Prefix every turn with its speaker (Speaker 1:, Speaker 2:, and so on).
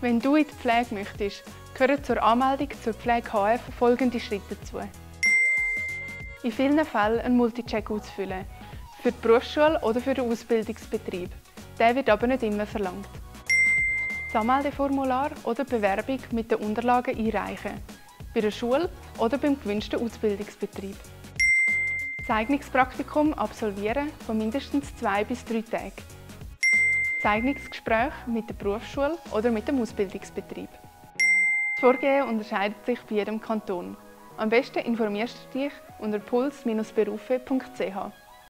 Speaker 1: Wenn du in die Pflege möchtest, gehören zur Anmeldung zur Pflege HF folgende Schritte dazu. In vielen Fällen einen Multicheck auszufüllen, für die Berufsschule oder für den Ausbildungsbetrieb. Der wird aber nicht immer verlangt. Das Anmeldeformular oder Bewerbung mit den Unterlagen einreichen, bei der Schule oder beim gewünschten Ausbildungsbetrieb. Das Eignungspraktikum absolvieren von mindestens 2 bis 3 Tagen. Das Eignungsgespräch mit der Berufsschule oder mit dem Ausbildungsbetrieb. Das Vorgehen unterscheidet sich bei jedem Kanton. Am besten informierst du dich unter puls-berufe.ch.